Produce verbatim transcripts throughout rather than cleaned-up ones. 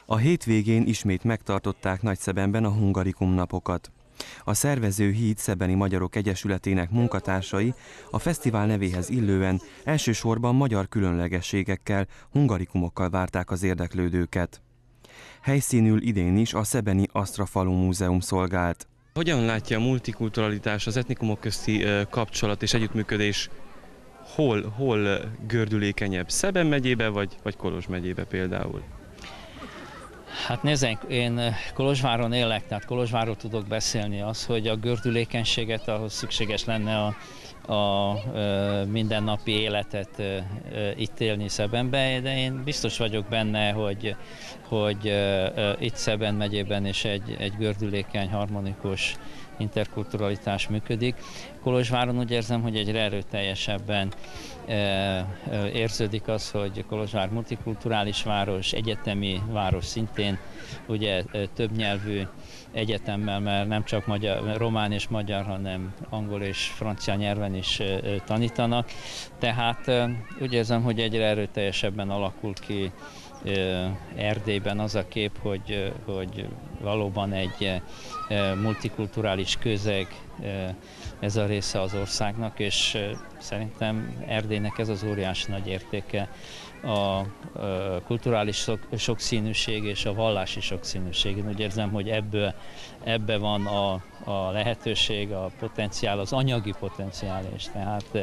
A hétvégén ismét megtartották Nagyszebenben a Hungarikum napokat. A szervező Híd Szebeni Magyarok Egyesületének munkatársai a fesztivál nevéhez illően elsősorban magyar különlegességekkel, hungarikumokkal várták az érdeklődőket. Helyszínül idén is a szebeni Asztra falu múzeum szolgált. Hogyan látja a multikulturalitás, az etnikumok közti kapcsolat és együttműködés hol, hol gördülékenyebb? Szeben megyébe vagy, vagy Kolozs megyébe például? Hát nézzenek, én Kolozsváron élek, tehát Kolozsvárról tudok beszélni. Az, hogy a gördülékenységet, ahhoz szükséges lenne a, a, a mindennapi életet itt élni Szebenbe, de én biztos vagyok benne, hogy, hogy itt Szeben megyében is egy, egy gördülékeny, harmonikus interkulturalitás működik. Kolozsváron úgy érzem, hogy egyre erőteljesebben érződik az, hogy Kolozsvár multikulturális város, egyetemi város szintén, ugye többnyelvű egyetemmel, mert nem csak magyar, román és magyar, hanem angol és francia nyelven is tanítanak. Tehát úgy érzem, hogy egyre erőteljesebben alakul ki Erdélyben az a kép, hogy, hogy valóban egy multikulturális közeg ez a része az országnak, és szerintem Erdélynek ez az óriási nagy értéke, a kulturális sokszínűség és a vallási sokszínűség. Én úgy érzem, hogy ebből, ebbe van a, a lehetőség, a potenciál, az anyagi potenciál is. Tehát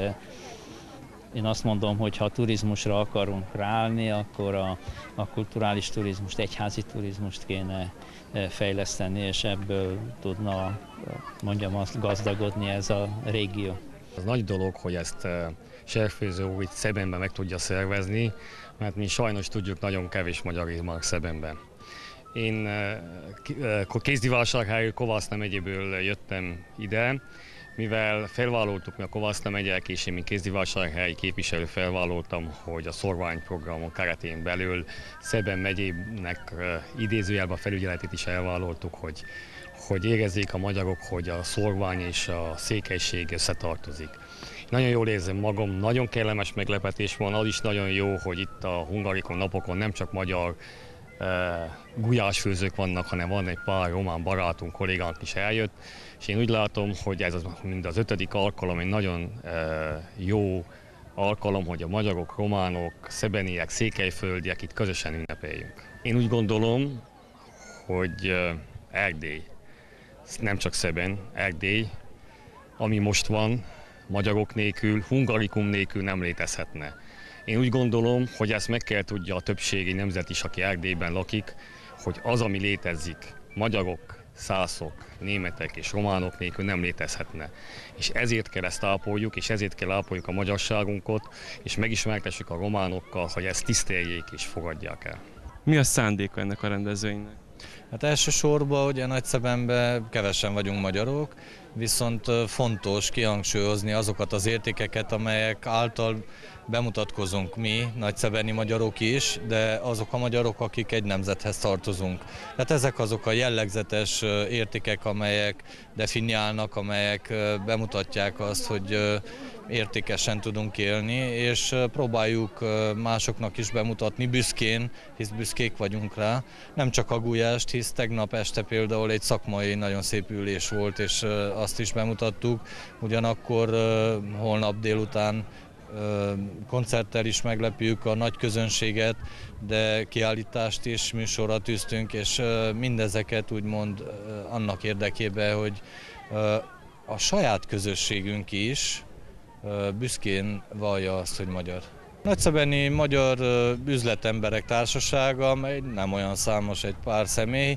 én azt mondom, hogy ha a turizmusra akarunk ráállni, akkor a, a kulturális turizmust, egyházi turizmust kéne fejleszteni, és ebből tudna, mondjam azt, gazdagodni ez a régió. Az nagy dolog, hogy ezt Serfőző úr itt Szebenben meg tudja szervezni, mert mi sajnos tudjuk, nagyon kevés magyar él Szebenben. Én Kézdivásárhelyről, Kovászna megyéből jöttem ide, mivel felvállaltuk mi a Kovászna megyek, és én, mint Kézdivásárhelyi képviselő felvállaltam, hogy a szorványprogramon keretén belül Szeben megyének idézőjelben a felügyeletét is elvállaltuk, hogy, hogy érezzék a magyarok, hogy a szorvány és a székelység összetartozik. Nagyon jól érzem magam, nagyon kellemes meglepetés van, az is nagyon jó, hogy itt a Hungarikum napokon nem csak magyar uh, gulyásfőzők vannak, hanem van egy pár román barátunk, kollégánk is eljött, és én úgy látom, hogy ez az, mind az ötödik alkalom, egy nagyon uh, jó alkalom, hogy a magyarok, románok, szebeniek, székelyföldiek itt közösen ünnepeljünk. Én úgy gondolom, hogy uh, Erdély, nem csak Szeben, Erdély, ami most van, magyarok nélkül, hungarikum nélkül nem létezhetne. Én úgy gondolom, hogy ezt meg kell tudja a többségi nemzet is, aki Erdélyben lakik, hogy az, ami létezik, magyarok, szászok, németek és románok nélkül nem létezhetne. És ezért kell ezt ápoljuk, és ezért kell ápoljuk a magyarságunkat, és megismertessük a románokkal, hogy ezt tiszteljék és fogadják el. Mi a szándéka ennek a rendezvénynek? Hát elsősorban ugye Nagyszebenben kevesen vagyunk magyarok, viszont fontos kihangsúlyozni azokat az értékeket, amelyek által bemutatkozunk mi, nagyszebeni magyarok is, de azok a magyarok, akik egy nemzethez tartozunk. Tehát ezek azok a jellegzetes értékek, amelyek definiálnak, amelyek bemutatják azt, hogy értékesen tudunk élni, és próbáljuk másoknak is bemutatni büszkén, hisz büszkék vagyunk rá. Nem csak a gulyást, hisz tegnap este például egy szakmai nagyon szép ülés volt, és azt is bemutattuk. Ugyanakkor holnap délután koncerttel is meglepjük a nagy közönséget, de kiállítást is műsorra tűztünk, és mindezeket úgymond annak érdekében, hogy a saját közösségünk is büszkén vallja azt, hogy magyar. Nagyszebeni Magyar Üzletemberek Társasága, amely nem olyan számos, egy pár személy.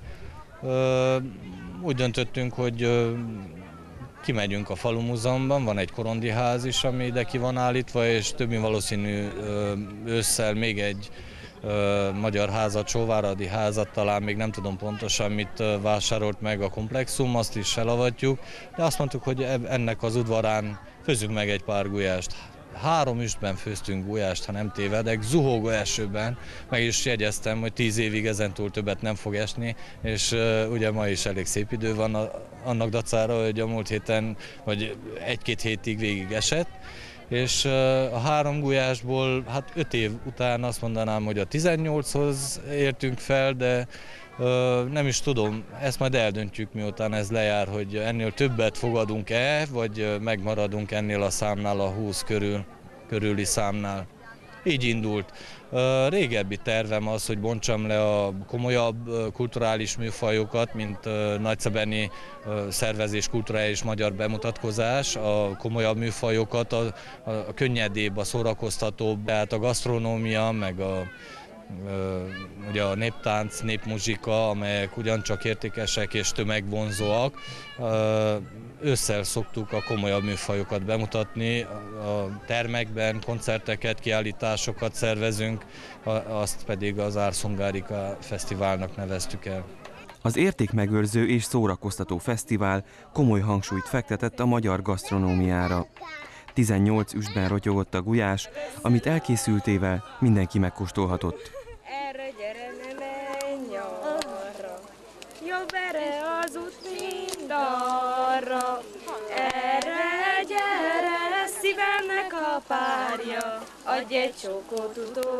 Úgy döntöttünk, hogy kimegyünk a Falu Múzeumban, van egy korondi ház is, ami ide ki van állítva, és többi valószínű ősszel még egy magyar házat, Sóváradi házat, talán még nem tudom pontosan mit vásárolt meg a komplexum, azt is felavatjuk, de azt mondtuk, hogy ennek az udvarán főzzünk meg egy pár gulyást. Három üstben főztünk gulyást, ha nem tévedek, zuhogó esőben, meg is jegyeztem, hogy tíz évig ezentúl többet nem fog esni, és uh, ugye ma is elég szép idő van a, annak dacára, hogy a múlt héten, vagy egy-két hétig végig esett, és a három gulyásból hát öt év után azt mondanám, hogy a tizennyolchoz értünk fel, de nem is tudom, ezt majd eldöntjük, miután ez lejár, hogy ennél többet fogadunk-e, vagy megmaradunk ennél a számnál, a húsz körül, körüli számnál. Így indult. Régebbi tervem az, hogy bontsam le a komolyabb kulturális műfajokat, mint nagyszebeni szervezés, kulturális magyar bemutatkozás, a komolyabb műfajokat, a, a könnyedébb, a szórakoztatóbb, tehát a gasztronómia, meg a ugye a néptánc, népmuzsika, amelyek ugyancsak értékesek és tömegvonzóak. Ősszel szoktuk a komolyabb műfajokat bemutatni, a termekben koncerteket, kiállításokat szervezünk, azt pedig az Ars Hungarica Fesztiválnak neveztük el. Az értékmegőrző és szórakoztató fesztivál komoly hangsúlyt fektetett a magyar gasztronómiára. tizennyolc üstben rotyogott a gulyás, amit elkészültével mindenki megkóstolhatott. Erre gyere, ne menj arra, jobb erre az út, mind arra. Erre gyere, szívemnek a párja, adj egy csókot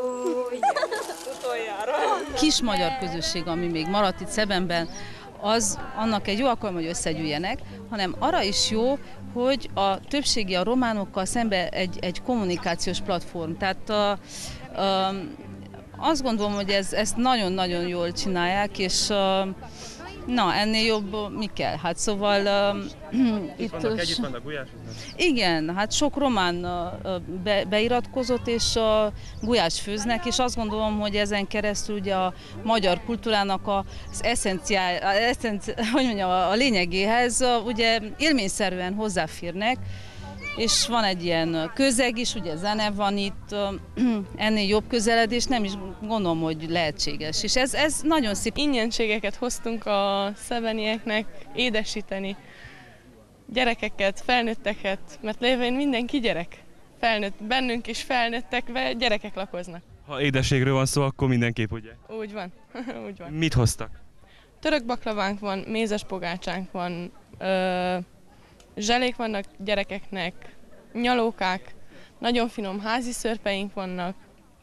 utoljára. Kis magyar közösség, ami még maradt itt Szebenben, az annak egy jó alkalom, hogy összegyűjjenek, hanem arra is jó, hogy a többségi a románokkal szemben egy, egy kommunikációs platform. Tehát a, a, azt gondolom, hogy ez, ezt nagyon-nagyon jól csinálják, és a, na, ennél jobb mi kell? Hát szóval... Uh, itt vannak együtt, vannak gulyások? Igen, hát sok román uh, be, beiratkozott, és a uh, gulyás főznek, és azt gondolom, hogy ezen keresztül ugye a magyar kultúrának az eszenciál, eszenci, hogy mondjam, a lényegéhez uh, ugye élményszerűen hozzáférnek, és van egy ilyen közeg is, ugye zene van itt, ennél jobb közeledés nem is gondolom, hogy lehetséges. És ez, ez nagyon szép. Ingyenségeket hoztunk a szebenieknek édesíteni gyerekeket, felnőtteket, mert lévén mindenki gyerek. Felnőtt, bennünk is felnőttek, gyerekek lakoznak. Ha édességről van szó, akkor mindenképp ugye? Úgy van, úgy van. Mit hoztak? Török baklavánk van, mézes pogácsánk van, ö, zselék vannak gyerekeknek, nyalókák, nagyon finom házi szörpeink vannak.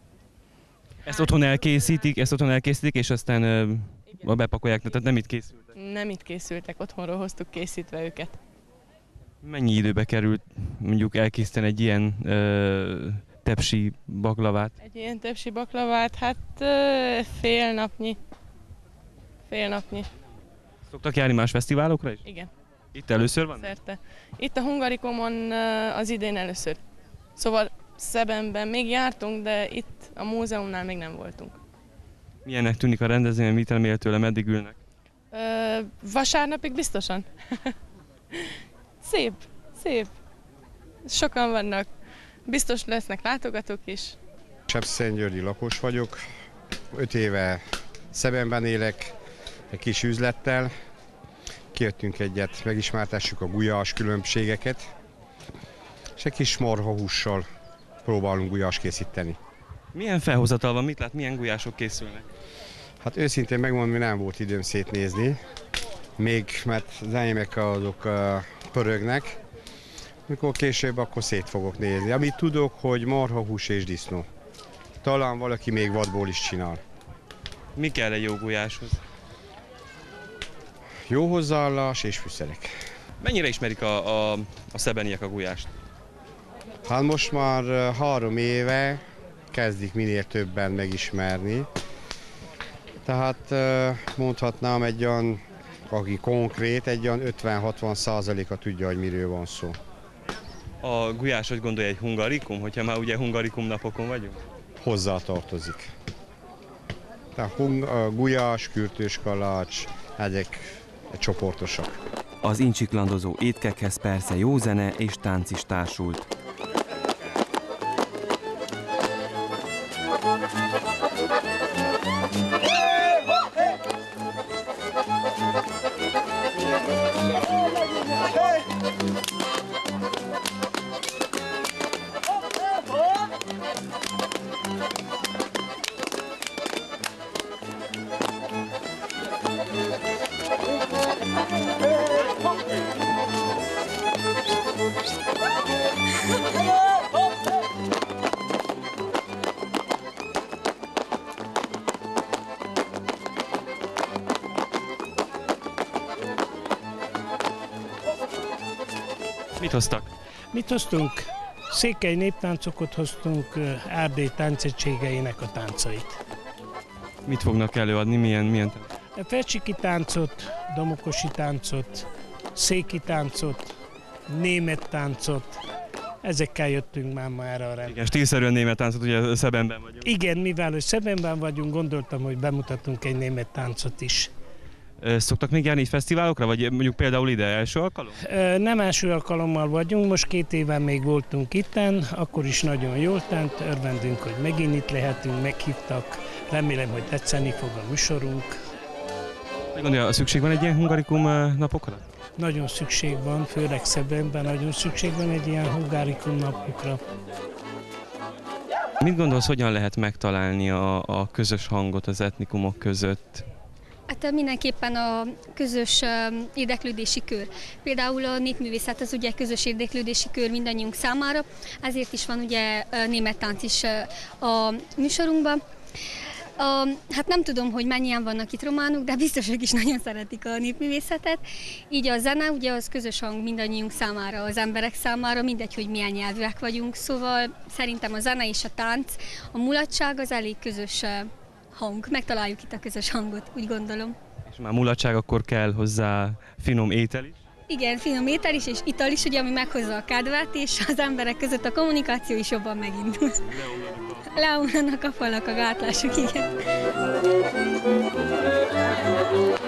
Ezt otthon elkészítik, ezt otthon elkészítik, és aztán ö, bepakolják, tehát nem itt készültek? Nem itt készültek, otthonról hoztuk készítve őket. Mennyi időbe került mondjuk elkészíteni egy ilyen ö, tepsi baklavát? Egy ilyen tepsi baklavát, hát ö, fél napnyi. Fél napnyi. Szoktak járni más fesztiválokra is? Igen. Itt először van? Szerte. Itt a Hungaricumon az idén először. Szóval Szebenben még jártunk, de itt a múzeumnál még nem voltunk. Milyennek tűnik a rendezvény, mit remél tőle, meddig ülnek? Ö, vasárnapig biztosan. Szép, szép. Sokan vannak. Biztos lesznek látogatók is. Sepszentgyörgyi lakos vagyok. Öt éve Szebenben élek, egy kis üzlettel. Kijöttünk egyet, megismertessük a gulyás különbségeket, és egy kis marhahússal próbálunk gulyás készíteni. Milyen felhozatal van, mit lát, milyen gulyások készülnek? Hát őszintén megmondom, nem volt időm szétnézni, még mert az enyémek azok uh, pörögnek, mikor később, akkor szét fogok nézni. Amit tudok, hogy marhahús és disznó. Talán valaki még vadból is csinál. Mi kell egy jó gulyáshoz? Jó hozzáállás és fűszerek. Mennyire ismerik a, a, a szebeniek a gulyást? Hát most már három éve kezdik minél többen megismerni. Tehát mondhatnám egy olyan, aki konkrét, egy olyan ötven-hatvan százaléka tudja, hogy miről van szó. A gulyás, hogy gondolja, egy hungarikum, hogyha már ugye hungarikum napokon vagyunk? Hozzá tartozik. Tehát hung, gulyás, kürtős kalács, ezek csoportosak. Az incsiklandozó étkekhez persze jó zene és tánc is társult. Ha Mit hoztak? Mit hoztunk? Székely néptáncokat hoztunk, Erdély táncegységeinek a táncait. Mit fognak előadni? Milyen, milyen? A fecsiki táncot, domokosi táncot, széki táncot, német táncot, ezekkel jöttünk már ma erre a rendre. Igen, stílszerűen német táncot, ugye Szebenben vagyunk. Igen, mivel hogy Szebenben vagyunk, gondoltam, hogy bemutatunk egy német táncot is. Szoktak még járni fesztiválokra, vagy mondjuk például ide első alkalom? Nem első alkalommal vagyunk, most két éven még voltunk itten, akkor is nagyon jól tent, örvendünk, hogy megint itt lehetünk, meghívtak, remélem, hogy tetszeni fog a műsorunk. Meg gondolja, szükség van egy ilyen hungarikum napokra? Nagyon szükség van, főleg Szebenben nagyon szükség van egy ilyen hungarikum napokra. Mit gondolsz, hogyan lehet megtalálni a, a közös hangot az etnikumok között? Hát mindenképpen a közös érdeklődési kör. Például a népművészet az ugye közös érdeklődési kör mindannyiunk számára, ezért is van ugye német tánc is a műsorunkban. A, hát nem tudom, hogy mennyien vannak itt románok, de biztos, hogy is nagyon szeretik a népművészetet. Így a zene ugye az közös hang mindannyiunk számára, az emberek számára, mindegy, hogy milyen nyelvűek vagyunk. Szóval szerintem a zene és a tánc, a mulatság az elég közös hang. Megtaláljuk itt a közös hangot, úgy gondolom. És már mulatság, akkor kell hozzá finom étel is? Igen, finom étel is, és ital is, ugye, ami meghozza a kedvet, és az emberek között a kommunikáció is jobban megindul. Leomlanak a falak, a gátlások, igen.